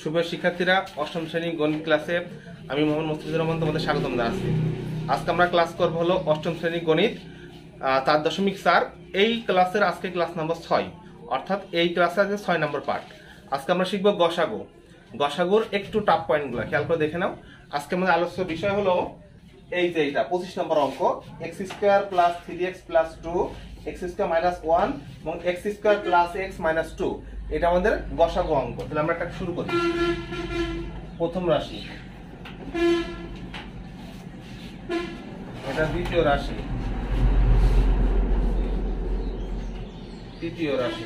শুভ শিক্ষার্থীরা, অষ্টম শ্রেণী গণিত ক্লাসে আমি মোহাম্মদ মুস্তাফিজুর রহমান তোমাদের স্বাগতম জানাচ্ছি। আজকে আমরা ক্লাস করব হলো অষ্টম শ্রেণী গণিত 4.4। এই ক্লাসের আজকে ক্লাস নম্বর 6, অর্থাৎ এই ক্লাসে আজকে 6 নম্বর পার্ট। আজকে আমরা শিখব গসাগু। গসাগুর একটু টাফ পয়েন্টগুলো খেয়াল করে দেখে নাও। আজকে আমাদের আলোচ্য বিষয় হলো এই যে এটা 25 নম্বর অঙ্ক, x² + 3x + 2 x² - 1 এবং x² + x - 2। এটা আমাদের গসাগু অঙ্ক। তাহলে আমরা একটা শুরু করি। প্রথম রাশি, এটা দ্বিতীয় রাশি, তৃতীয় রাশি।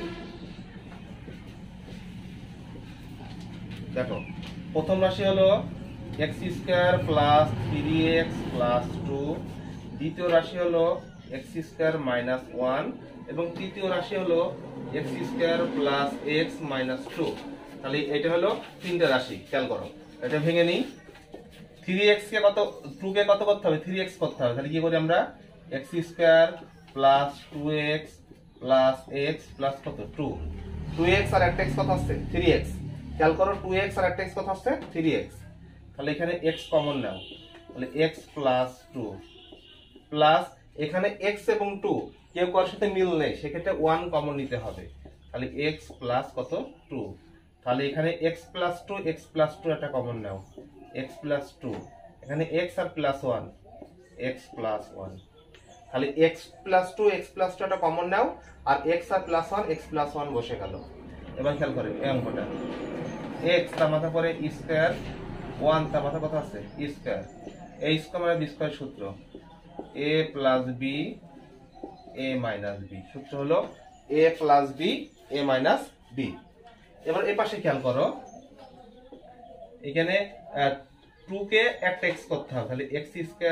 দেখো, প্রথম রাশি হলো x² + 3x + 2, দ্বিতীয় রাশি হলো x² - 1 এবং তৃতীয় রাশি হলো x² + x - 2। তাহলে এটা হলো তিনটা রাশি। খেয়াল করো, এটা ভেঙে নিই। 3x কে কত, 2 কে কত করতে হবে, 3x করতে হবে। তাহলে কি করি আমরা, x² + 2x + x + কত, 2। 2x আর একটা x কত আসছে, 3x। খেয়াল করো, 2x আর একটা x কত আসছে, 3x। তাহলে এখানে x কমন নাও, তাহলে x + 2 প্লাস এখানে x এবং 2 কেউ কারোর সাথে মিল নেই, সেক্ষেত্রে 1 কমন নিতে হবে। তাহলে x প্লাস কত, 2। তাহলে এখানে x + 2 x + 2 একটা কমন নাও, x + 2। এখানে x আর +1 x + 1। তাহলে x + 2 x + 2 একটা কমন নাও, আর x আর +1 x + 1 বসে গেল। এবার খেয়াল করে এই অঙ্কটা, x তার মাথা পরে স্কয়ার, 1 তার মাথা কত আছে, square. a square b square সূত্র, a + b a - b। সূত্র হলো a + b a - b। এবার এই পাশে খেয়াল করো, এখানে 2 কে একটা x করতে হবে। তাহলে x²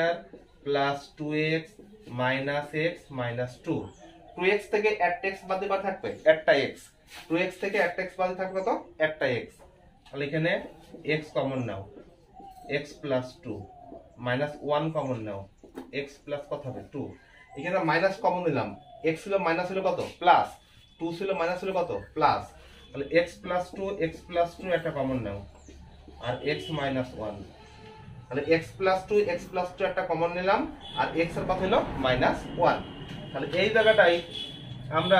+ 2x - x - 2। 2x থেকে একটা x বাদ দিবার থাকবে একটা x। 2x থেকে একটা x বাদ থাকবে কত, একটা x। তাহলে এখানে x কমন নাও, x + 2 -1 কমন নাও, x প্লাস কত হবে, 2। এখানে মাইনাস কমন নিলাম, x ছিল মাইনাস হলো কত, প্লাস, 2 ছিল মাইনাস হলো কত, প্লাস। তাহলে x + 2 x + 2 একটা কমন নাও, আর x - 1। তাহলে x + 2 x + 2 একটা কমন নিলাম, আর x এর কত হলো, -1। তাহলে এই জায়গাটাই আমরা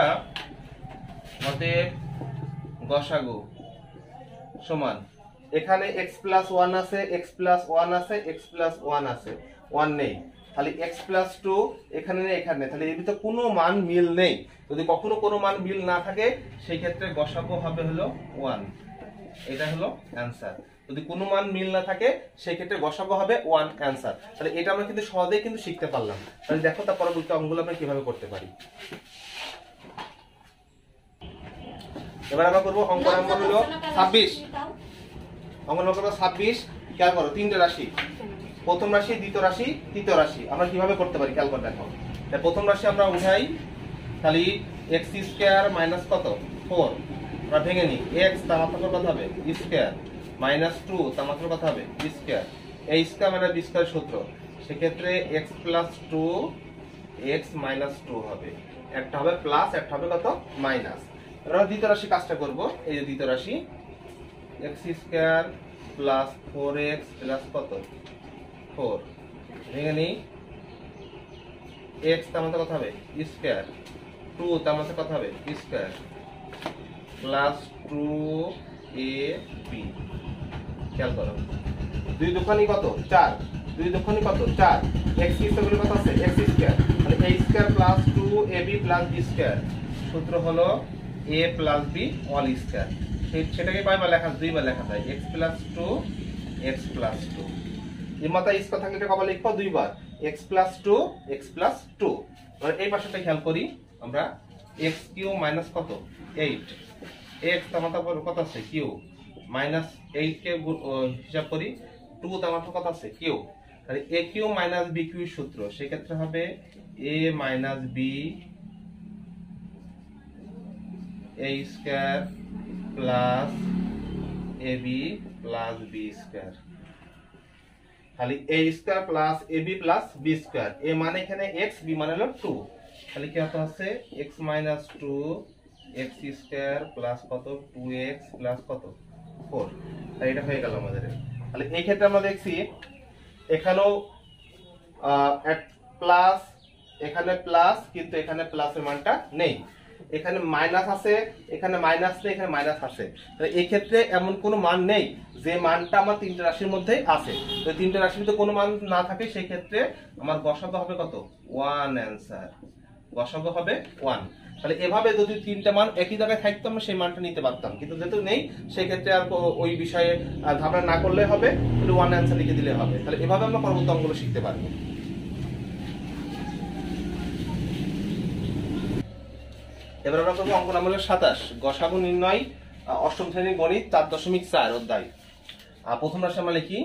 অতএব গসাগু সমান, এখানে x + 1 আছে, x + 1 আছে, x + 1 আছে, 1 নেই। তাহলে x + 2 এখানে নেই, এখানে নেই। তাহলে এর ভিতরে কোনো মান মিল নেই। যদি কখনো কোনো মান মিল না থাকে, সেই ক্ষেত্রে গসাগু হবে হলো 1। এটা হলো অ্যানসার। যদি কোনো মান মিল না থাকে, সেই ক্ষেত্রে গসাগু হবে 1 অ্যানসার। তাহলে এটা আমরা কিন্তু সহজেই কিন্তু শিখতে পারলাম। তাহলে দেখো, তার পরবর্তী অঙ্কগুলো আমরা কিভাবে করতে পারি। এবার আমরা করব অঙ্ক নম্বর হলো 26। অঙ্ক নম্বর 26। খেয়াল করো, তিনটে রাশি, প্রথম রাশি, দ্বিতীয় রাশি, তৃতীয় রাশি। আমরা কিভাবে করতে পারি খেয়াল করে দেখো। প্রথম রাশি আমরা উঠাই, তাহলে x² - কত, 4। আমরা ভেঙে নিই, x তার মাত্রা কত হবে, স্কয়ার, -2 তার মাত্রা কত হবে, square. a square - b square সূত্র, সেক্ষেত্রে x + 2 x - 2 হবে। একটা হবে প্লাস, একটা হবে কত, মাইনাস। আমরা দ্বিতীয় রাশি কাজটা করব। এই যে দ্বিতীয় রাশি, x² + 4x + কত, 4। ভেঙে নিই, x তার মধ্যে কত হবে, স্কয়ার, 2 তার মধ্যে কত হবে, স্কয়ার, প্লাস 2ab। খেয়াল করো, 2 দুগুণে কত, 4, 2 দুগুণে কত, 4। x স্কয়ার কত আছে, x স্কয়ার। মানে a square plus 2ab plus b square. সূত্র হলো a + b অল স্কয়ার। সেটাকে কয়বার লেখা, দুইবার লেখা যায়, x + 2 x + 2। এই মাথায় স্কয়ার থাকলে এটা কবার লিখবো, দুইবার, x + 2 x + 2। এবার এই পাশেটা খেয়াল করি আমরা, x³ - কত, 8। x তার মাথা কত আছে, q, -8 কে হিসাব করি, 2 তার মাথা কত আছে, q। তাহলে aq - bq সূত্র, সেক্ষেত্রে হবে a - b a² plus ab plus b square. তাহলে a² plus ab plus b square. a মানে এখানে x, b মানে হলো 2। তাহলে কি হতে আছে, x - 2 x² প্লাস কত, 2x প্লাস কত, 4। তাই এটা হয়ে গেল আমাদের। তাহলে এই ক্ষেত্রে আমরা দেখছি এখানেও প্লাস, এখানে প্লাস, কিন্তু এখানে প্লাসের মানটা নেই, এখানে মাইনাস আছে, এখানে মাইনাস নেই, এখানে মাইনাস আছে। তাহলে এই ক্ষেত্রে এমন কোনো মান নেই যে মানটা আমার তিনটে রাশির মধ্যেই আছে। তো তিনটে রাশির মধ্যে কোনো মান না থাকে সেই ক্ষেত্রে আমার গসাগু হবে কত? 1 অ্যান্সার, গসাগু হবে 1। তাহলে এভাবে যদি তিনটা মান একই জায়গায় থাকতো আমরা সেই মানটা নিতে পারতাম, কিন্তু যেহেতু নেই সেই ক্ষেত্রে আর ওই বিষয়ে ধারণা না করলে হবে, 1 অ্যান্সার লিখে দিলে হবে। তাহলে এভাবে আমরা পরবর্তী অঙ্কগুলো শিখতে পারবো। এবার আমরা করবো অঙ্ক নম্বর 27, গসাগু নির্ণয়, অষ্টম শ্রেণীর গণিত 4.4 অধ্যায়। প্রথম রাশি আমরা লিখি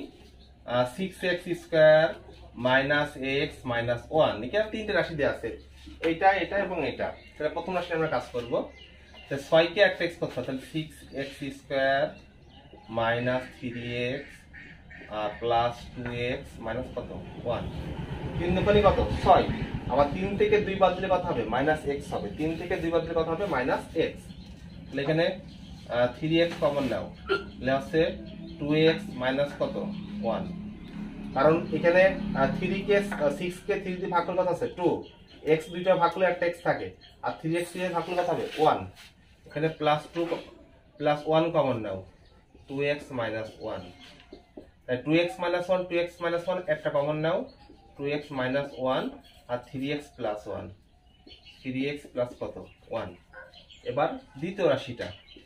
6x square minus x minus 1। এখানে তিনটে রাশি দেওয়া আছে, এইটা, এটা এবং এটা। তাহলে প্রথম রাশি আমরা কাজ করবো, 6 কে একটা x করতে হবে, তাহলে 6x square minus 3x plus 2x minus কত? 1। 3 দুগুণে কত? 6। আবার 3 থেকে 2 বাদ দিলে কত হবে? মাইনাস x হবে। 3 থেকে 2 বাদ দিলে কত হবে? Minus x। তাহলে এখানে 3x কমন নাও, তাহলে আছে 2x মাইনাস কত? 1। কারণ এখানে 3 কে 6 কে 3 দিয়ে ভাগ করলে কত আছে? 2। x দুইটা ভাগ করলে একটা x থাকে, আর 3x দিয়ে ভাগ করলে কত হবে? 1। এখানে প্লাস 2 প্লাস 1 কমন নাও, 2x মাইনাস 1। তাই 2x মাইনাস 1, 2x মাইনাস 1 একটা কমন নাও, 2x মাইনাস 1 আর 3x প্লাস 1, 3x প্লাস কত? 1। এবার দ্বিতীয় রাশিটা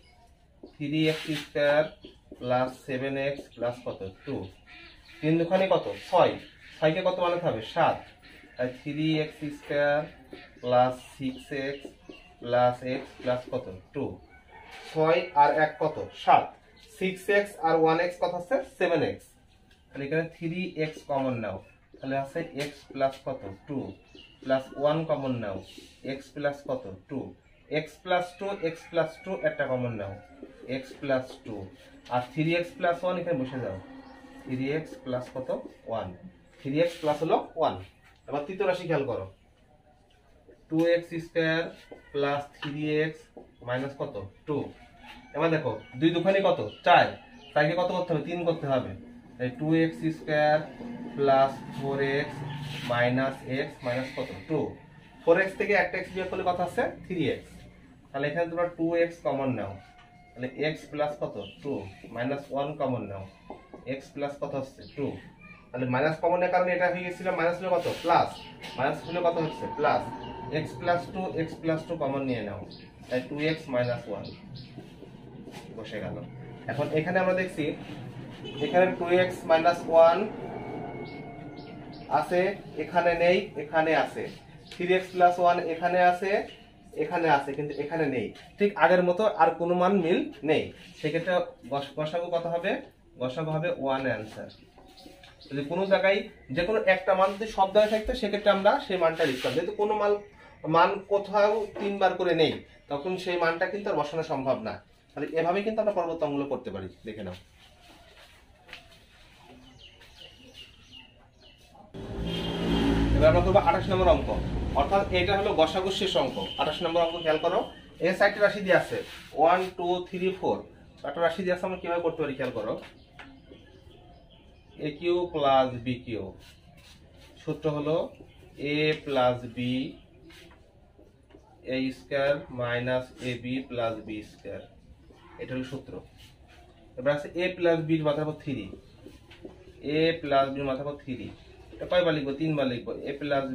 3x square plus 7x plus কত? 2। 3 দুখানে কত? 6। 6 কে কত বানাতে হবে? 7। তাই 3x square plus 6x plus x plus কত? 2। 6 আর 1 কত? 7। 6x আর 1x কত আছে? 7x। তাহলে এখানে 3x কমন নাও, তাহলে আছে x প্লাস কত? 2 প্লাস 1 কমন নাও, x প্লাস কত? 2। x প্লাস 2, x প্লাস 2 একটা কমন নাও, x প্লাস 2 আর 3x প্লাস 1 এখানে বসে যাও, 3x প্লাস কত? 1। 3x প্লাস হলো 1। এবার তৃতীয় রাশি খেয়াল করো, 2x square plus 3x minus কত? 2। এবার দেখো 2 দুখানে কত? 4। 4 কে কত করতে হবে? 3 করতে হবে। তাই 2x square plus 4x minus x minus কত? 2। 4x থেকে একটা x বিয়োগ করলে কত আছে? 3x। তাহলে এখানে তোমরা 2x কমন নাও, তাহলে x প্লাস কত? 2 মাইনাস 1 কমন নাও, x প্লাস কত হচ্ছে? 2। তাহলে মাইনাস কমনের কারণে এটা হয়ে গেছিল মাইনাস হলো কত? প্লাস। মাইনাস হলো কত হচ্ছে? Plus. x plus 2, x plus 2 common নিয়ে নাও, তাই 2x মাইনাস 1 বসে গেল। এখন এখানে আমরা দেখছি এখানে 2x মাইনাস 1 আছে, এখানে নেই, এখানে আছে। 3x প্লাস 1 এখানে আছে, এখানে আছে, কিন্তু এখানে নেই। ঠিক আগের মতো আর কোনো মান মিল নেই। সেক্ষেত্রে গসাগু কত হবে? গসাগু হবে 1 অ্যান্সার। যদি কোনো জায়গায় যে কোনো একটা মান যদি সব জায়গায় থাকতো সেক্ষেত্রে আমরা সেই মানটা লিখতাম। যেহেতু কোনো মান কোথাও 3 বার করে নেই, তখন সেই মানটা কিন্তু আর বসানো সম্ভব না। তাহলে এভাবে কিন্তু আমরা পরবর্তী অঙ্কগুলো করতে পারি। দেখে নাও। এবার আমরা করবো 28 নম্বর অঙ্ক, অর্থাৎ এটা হলো গসাগু শেষ অঙ্ক। 28 নম্বর অঙ্ক খেয়াল করো, এর সাইডে রাশি দিয়ে আছে 1 2 3 4, একটা রাশি দিয়ে আছে। আমরা কিভাবে করতে পারি খেয়াল করো, a cube plus b cube, সূত্র হলো a plus b a square minus a b plus b square, এটা হলো সূত্র। এবার আছে a প্লাস বি এর মাথার উপর 3, a প্লাস বি মাথার উপর 3, এটা কয়বার লিখবো? 3 বার লিখবো, a প্লাস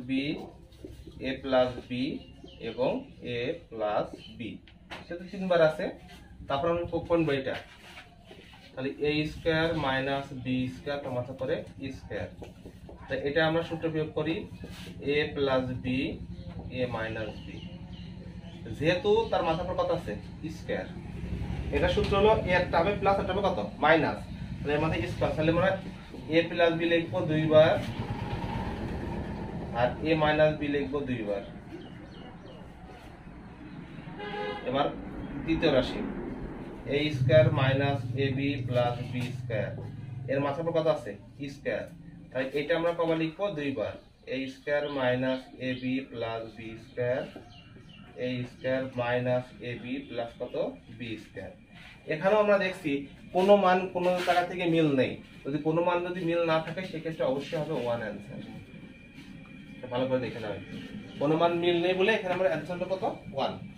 বি এবং a প্লাস বি, সেটা 3 বার আছে। তারপর আমি কোন বইটা, তাহলে a square minus b square তার মাথা করে স্কয়ার। তাই এটা আমরা সূত্র প্রয়োগ করি, a plus b a minus b, যেহেতু তার মাথার উপর কত আছে? স্কয়ার। এটা সূত্র হলো a একটা হবে প্লাস একটা হবে কত? মাইনাস। তাহলে এর মাথায় স্কয়ার, তাহলে আমরা a প্লাস বি লিখবো 2 বার আর a মাইনাস বি লিখবো 2 বার। এবার দ্বিতীয় রাশি a square minus a b plus b square, এর মাথার উপর কত আছে? স্কয়ার। তাই এটা আমরা কবার লিখবো? 2 বার, a square minus a b plus b square, a square minus a b plus কত? B square. এখানেও আমরা দেখছি কোনো মান কোনো জায়গা থেকে মিল নেই। যদি কোনো মান যদি মিল না থাকে সেক্ষেত্রে অবশ্যই হবে 1 অ্যান্সার। ভালো করে দেখে নাও, কোনো মান মিল নেই বলে এখানে আমরা অ্যান্সারটা কত 1।